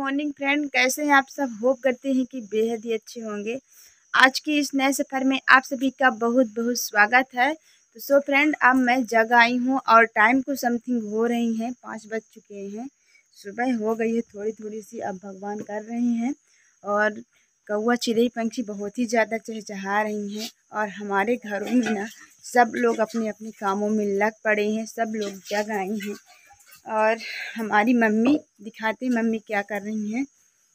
Morning friend, कैसे हैं आप सब। होप करते हैं कि बेहद ही अच्छे होंगे। आज की इस नए सफ़र में आप सभी का बहुत बहुत स्वागत है। तो सो फ्रेंड, अब मैं जग आई हूँ और टाइम को समथिंग हो रही हैं 5 बज चुके हैं। सुबह हो गई है थोड़ी थोड़ी सी, अब भगवान कर रहे हैं। और कौवा चिड़ै पंछी बहुत ही ज़्यादा चहचहा रही हैं। और हमारे घरों में ना सब लोग अपने अपने कामों में लग पड़े हैं, सब लोग जग आई हैं। और हमारी मम्मी दिखाते मम्मी क्या कर रही हैं।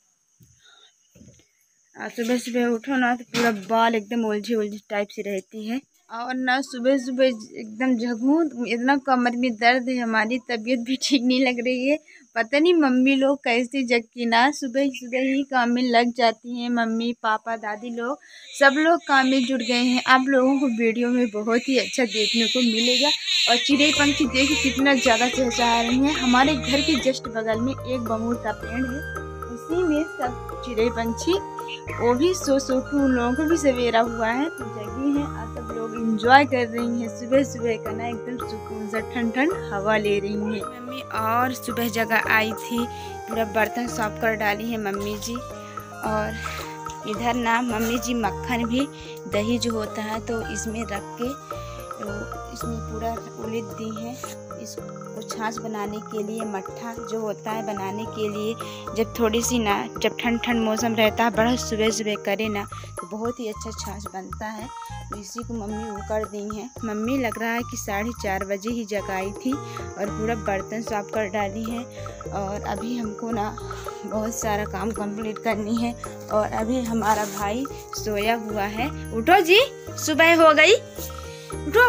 सुबह सुबह उठो ना तो पूरा बाल एकदम उलझी उलझी टाइप से रहती है। और ना सुबह सुबह एकदम जगूँ तो इतना कमर में दर्द है, हमारी तबीयत भी ठीक नहीं लग रही है। पता नहीं मम्मी लोग कैसे जग की ना सुबह सुबह ही काम में लग जाती हैं। मम्मी पापा दादी लोग सब लोग काम में जुट गए हैं। आप लोगों को वीडियो में बहुत ही अच्छा देखने को मिलेगा। और चिड़ै पंछी देखिए कितना ज़्यादा चहचहा रही हैं। हमारे घर के जस्ट बगल में एक बबूल का पेड़ है, उसी में सब चिड़ै पंछी वो भी सो के उन लोगों को भी सवेरा हुआ है तो जगी हैं। और सब लोग एंजॉय कर रही हैं सुबह सुबह का ना, एकदम सुकून से ठंड ठंड हवा ले रही हैं। मम्मी और सुबह जगह आई थी, पूरा बर्तन साफ कर डाली है मम्मी जी। और इधर ना मम्मी जी मक्खन भी दही जो होता है तो इसमें रख के इसमें पूरा उलीद दी है। इसको छाछ बनाने के लिए, मट्ठा जो होता है बनाने के लिए, जब थोड़ी सी ना जब ठंड ठंड मौसम रहता है, बड़ा सुबह सुबह करे ना तो बहुत ही अच्छा छाछ बनता है। तो इसी को मम्मी वो कर दी हैं। मम्मी लग रहा है कि 4:30 बजे ही जगाई थी और पूरा बर्तन साफ कर डाली हैं। और अभी हमको ना बहुत सारा काम कंप्लीट करनी है। और अभी हमारा भाई सोया हुआ है। उठो जी, सुबह हो गई, उठो।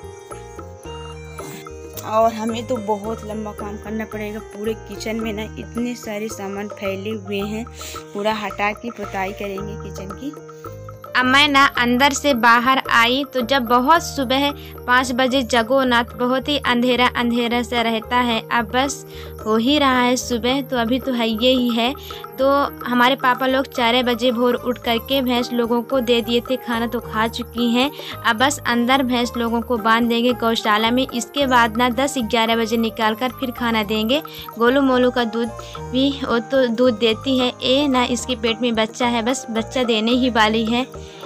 और हमें तो बहुत लंबा काम करना पड़ेगा। पूरे किचन में ना इतने सारे सामान फैले हुए हैं, पूरा हटा के पुताई करेंगे किचन की। अब मैं ना अंदर से बाहर आई तो जब बहुत सुबह 5 बजे जगो ना तो बहुत ही अंधेरा अंधेरा सा रहता है। अब बस हो ही रहा है सुबह, तो अभी तो है ये ही है। तो हमारे पापा लोग 4 बजे भोर उठ करके भैंस लोगों को दे दिए थे, खाना तो खा चुकी हैं। अब बस अंदर भैंस लोगों को बांध देंगे गौशाला में। इसके बाद ना 10-11 बजे निकाल कर फिर खाना देंगे। गोलू मोलू का दूध भी वो तो दूध देती है, ये ना इसके पेट में बच्चा है, बस बच्चा देने ही वाली है।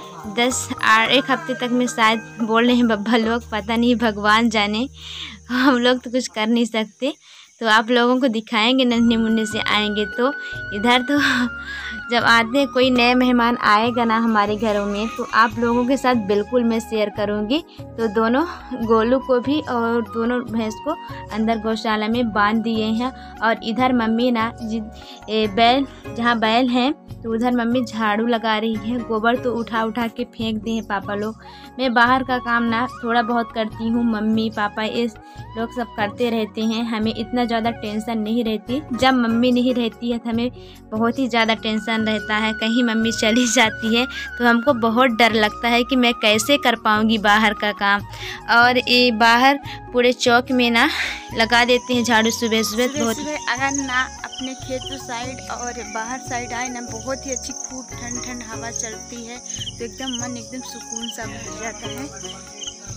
1 हफ्ते तक में शायद बोल रहे हैं बब्बा लोग, पता नहीं भगवान जाने, हम लोग तो कुछ कर नहीं सकते। तो आप लोगों को दिखाएंगे नन्हे मुन्ने से आएंगे। तो इधर तो जब आते हैं कोई नए मेहमान आएगा ना हमारे घरों में तो आप लोगों के साथ बिल्कुल मैं शेयर करूंगी। तो दोनों गोलू को भी और दोनों भैंस को अंदर गौशाला में बांध दिए हैं। और इधर मम्मी ना बैल, जहाँ बैल हैं तो उधर मम्मी झाड़ू लगा रही है। गोबर तो उठा उठा के फेंक दिए हैं पापा लोग। मैं बाहर का काम ना थोड़ा बहुत करती हूँ, मम्मी पापा ये लोग सब करते रहते हैं। हमें इतना ज़्यादा टेंशन नहीं रहती। जब मम्मी नहीं रहती है तो हमें बहुत ही ज़्यादा टेंशन रहता है। कहीं मम्मी चली जाती है तो हमको बहुत डर लगता है कि मैं कैसे कर पाऊँगी बाहर का काम। और ये बाहर पूरे चौक में ना लगा देते हैं झाड़ू सुबह सुबह। बहुत अगर ना अपने खेतों साइड और बाहर साइड आए ना, बहुत ही अच्छी खूब ठंड ठंड हवा चलती है तो एकदम मन एकदम सुकून सा भर जाता है।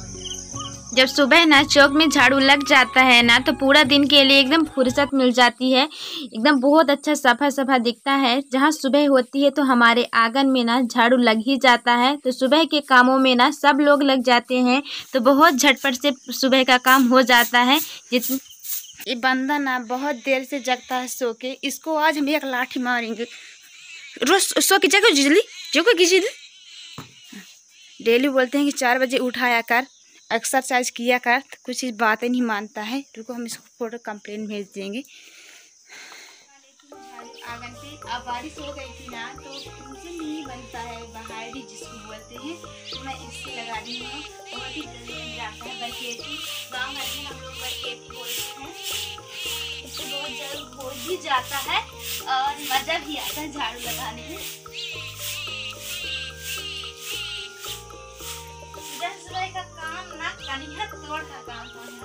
जब सुबह ना चौक में झाड़ू लग जाता है ना तो पूरा दिन के लिए एकदम फुर्सत मिल जाती है। एकदम बहुत अच्छा सफा सफा दिखता है। जहाँ सुबह होती है तो हमारे आंगन में ना झाड़ू लग ही जाता है। तो सुबह के कामों में ना सब लोग लग जाते हैं तो बहुत झटपट से सुबह का काम हो जाता है। ये बंदा ना बहुत देर से जगता है सो के, इसको आज हम एक लाठी मारेंगे। रोज सो के जगो जिजली, जगो जिजली। डेली बोलते हैं कि 4 बजे उठाया कर, एक्सरसाइज किया कर, तो कुछ इस बातें नहीं मानता है। रुको हम इसको फोटो कंप्लेन भेज देंगे। आंगन पे अब बारिश हो गई थी ना तो उनसे नहीं बनता है, बहारी जिसको बोलते हैं, तो मैं इससे लगा दी हूँ। बहुत ही जल्दी बन जाता है। बरकेटी गाँव घर में हम लोग बरकेटी बोलते हैं। इससे बहुत जल्द हो भी जाता है और मज़ा भी आता है झाड़ू लगाने में। सुबह का काम ना कनिया तोड़ का काम होना।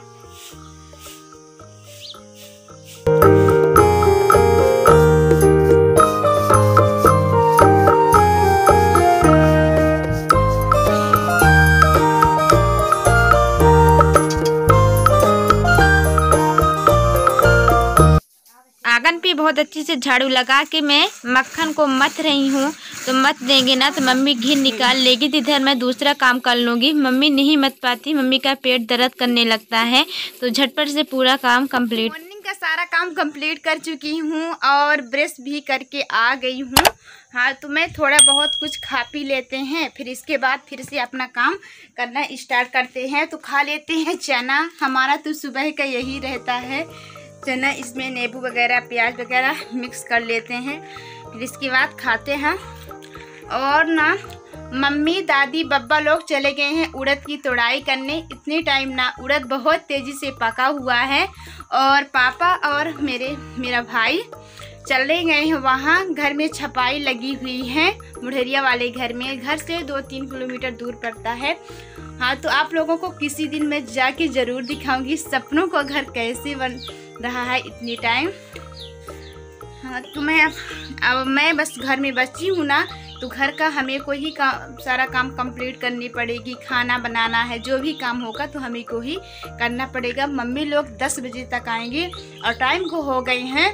आंगन पे बहुत बहुत अच्छी से झाड़ू लगा के मैं मक्खन को मथ रही हूँ। तो मत देंगे ना तो मम्मी घी निकाल लेगी, तो इधर मैं दूसरा काम कर लूँगी। मम्मी नहीं मत पाती, मम्मी का पेट दर्द करने लगता है, तो झटपट से पूरा काम कंप्लीट। मॉर्निंग का सारा काम कंप्लीट कर चुकी हूँ और ब्रश भी करके आ गई हूँ। हाँ, तो मैं थोड़ा बहुत कुछ खा पी लेते हैं, फिर इसके बाद फिर से अपना काम करना स्टार्ट करते हैं। तो खा लेते हैं चना, हमारा तो सुबह का यही रहता है चना, इसमें नींबू वगैरह प्याज वगैरह मिक्स कर लेते हैं, फिर इसके बाद खाते हैं। और ना मम्मी दादी बब्बा लोग चले गए हैं उड़द की तोड़ाई करने। इतने टाइम ना उड़द बहुत तेज़ी से पका हुआ है, और पापा और मेरा भाई चले गए हैं वहाँ। घर में छपाई लगी हुई है मुढ़ेरिया वाले घर में, घर से 2-3 किलोमीटर दूर पड़ता है। हाँ, तो आप लोगों को किसी दिन मैं जाके ज़रूर दिखाऊंगी सपनों का घर कैसे बन रहा है इतनी टाइम। हाँ, तो मैं बस घर में बची हूँ ना, तो घर का हमें को ही सारा काम कंप्लीट करनी पड़ेगी। खाना बनाना है, जो भी काम होगा तो हमें को ही करना पड़ेगा। मम्मी लोग 10 बजे तक आएंगे और टाइम को हो गए हैं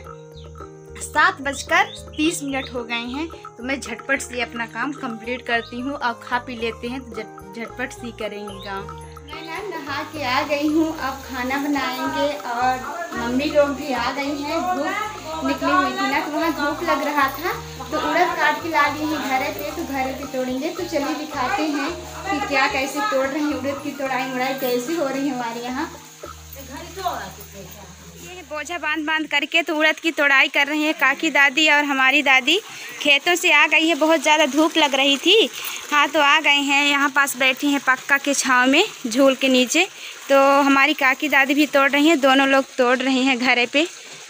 7:30 हो गए हैं। तो मैं झटपट से अपना काम कंप्लीट करती हूँ और खा पी लेते हैं, तो झटपट से करेंगे काम। मैं ना नहा के आ गई हूँ, अब खाना बनाएंगे। और मम्मी लोग भी आ गई हैं, धूप निकली हुई थी ना, तो वहाँ धूप लग रहा था, तो उड़द काट के ला ली है घर पे, तो घर पे तोड़ेंगे। तो चलिए दिखाते हैं कि क्या कैसे तोड़ रहे हैं, उड़द की तोड़ाई कैसी हो रही है हमारे यहाँ। ये बोझा बांध करके तो उड़द की तोड़ाई कर रही है काकी दादी, और हमारी दादी खेतों से आ गई है, बहुत ज़्यादा धूप लग रही थी। हाँ, तो आ गए हैं, यहाँ पास बैठी हैं पक्का के छाँव में झूल के नीचे। तो हमारी काकी दादी भी तोड़ रही हैं, दोनों लोग तोड़ रहे हैं घर पे।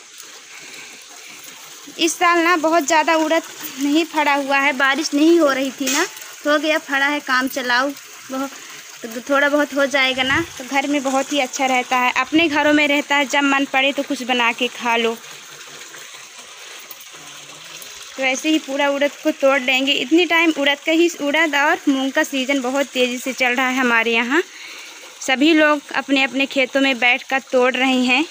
इस साल ना बहुत ज़्यादा उड़द नहीं फड़ा हुआ है, बारिश नहीं हो रही थी ना, तो हो गया फड़ा है, काम चलाओ बहुत, तो थोड़ा बहुत हो जाएगा ना, तो घर में बहुत ही अच्छा रहता है। अपने घरों में रहता है, जब मन पड़े तो कुछ बना के खा लो। तो ऐसे ही पूरा उड़द को तोड़ लेंगे। इतनी टाइम उड़द और मूंग का सीज़न बहुत तेज़ी से चल रहा है हमारे यहाँ। सभी लोग अपने अपने खेतों में बैठकर तोड़ रहे हैं।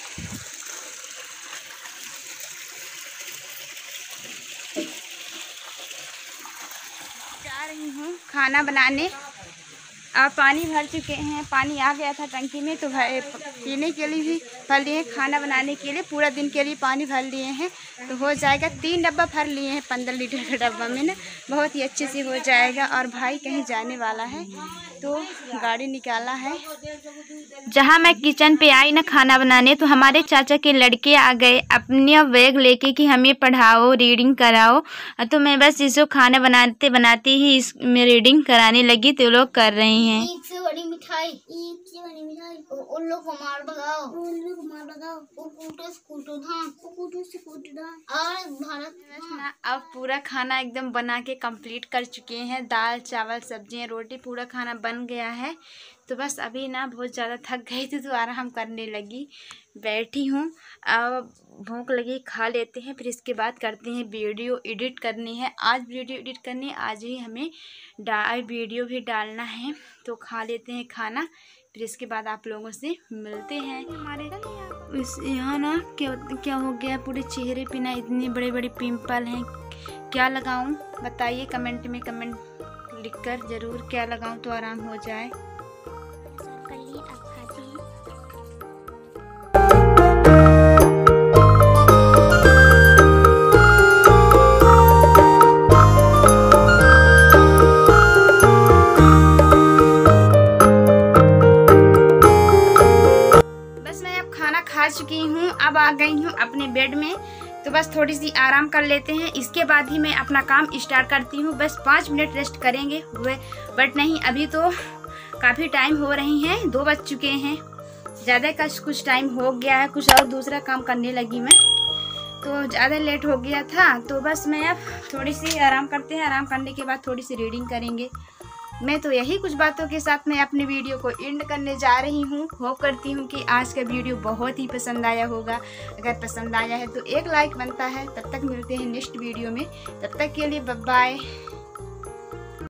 जा रही हूँ खाना बनाने, और पानी भर चुके हैं, पानी आ गया था टंकी में, तो पीने के लिए भी भर लिए हैं, खाना बनाने के लिए पूरा दिन के लिए पानी भर लिए हैं, तो हो जाएगा। 3 डब्बा भर लिए हैं 15 लीटर के डब्बा में ना, बहुत ही अच्छे से हो जाएगा। और भाई कहीं जाने वाला है, तो गाड़ी निकाला है। जहाँ मैं किचन पे आई ना खाना बनाने, तो हमारे चाचा के लड़के आ गए अपने बैग लेके कि हमें पढ़ाओ, रीडिंग कराओ। तो मैं बस इसको खाना बनाते बनाते ही इसमें रीडिंग कराने लगी, तो लोग कर रहे हैं। ईद से बड़ी मिठाई, उन लोग को मार भगाओ, अब पूरा खाना एकदम बना के कंप्लीट कर चुके हैं। दाल चावल सब्जियां रोटी पूरा खाना बन गया है। तो बस अभी ना बहुत ज़्यादा थक गई थी, तो आराम करने लगी, बैठी हूँ। अब भूख लगी, खा लेते हैं, फिर इसके बाद करते हैं वीडियो एडिट करनी है। आज वीडियो एडिट करनी, आज ही हमें वीडियो भी डालना है। तो खा लेते हैं खाना, फिर इसके बाद आप लोगों से मिलते हैं। हमारे यहाँ ना क्या हो गया, पूरे चेहरे पे ना इतने बड़े बड़े पिंपल हैं। क्या लगाऊं बताइए, कमेंट में कमेंट लिखकर ज़रूर, क्या लगाऊं तो आराम हो जाए। खा चुकी हूँ, अब आ गई हूँ अपने बेड में, तो बस थोड़ी सी आराम कर लेते हैं, इसके बाद ही मैं अपना काम स्टार्ट करती हूँ। बस 5 मिनट रेस्ट करेंगे हुए, बट नहीं, अभी तो काफ़ी टाइम हो रही हैं, 2 बज चुके हैं, ज़्यादा का कुछ टाइम हो गया है। कुछ और दूसरा काम करने लगी मैं, तो ज़्यादा लेट हो गया था। तो बस मैं अब थोड़ी सी आराम करते हैं, आराम करने के बाद थोड़ी सी रीडिंग करेंगे। मैं तो यही कुछ बातों के साथ मैं अपने वीडियो को एंड करने जा रही हूँ। होप करती हूँ कि आज का वीडियो बहुत ही पसंद आया होगा। अगर पसंद आया है तो एक लाइक बनता है। तब तक मिलते हैं नेक्स्ट वीडियो में, तब तक के लिए बाय बाय।